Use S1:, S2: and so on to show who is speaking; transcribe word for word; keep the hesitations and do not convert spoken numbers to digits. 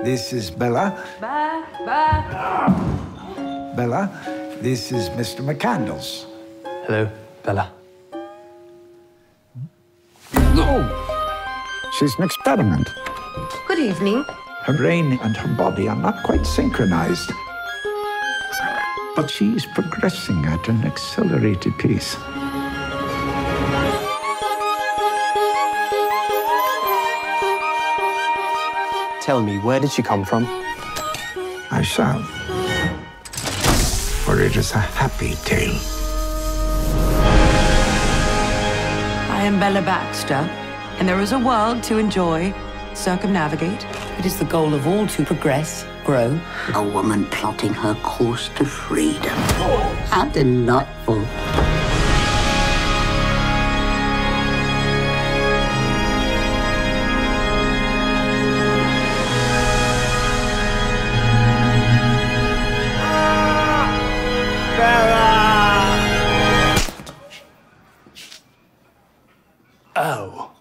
S1: this is Bella.
S2: Ba, ba.
S1: Bella, this is Mister McCandles.
S3: Hello, Bella.
S1: Oh, she's an experiment.
S2: Good evening.
S1: Her brain and her body are not quite synchronized. But she's progressing at an accelerated pace.
S3: Tell me, where did she come from?
S1: I shall. For it is a happy tale.
S2: I am Bella Baxter, and there is a world to enjoy, circumnavigate.
S4: It is the goal of all to progress, grow.
S5: A woman plotting her course to freedom. How delightful.
S3: Oh.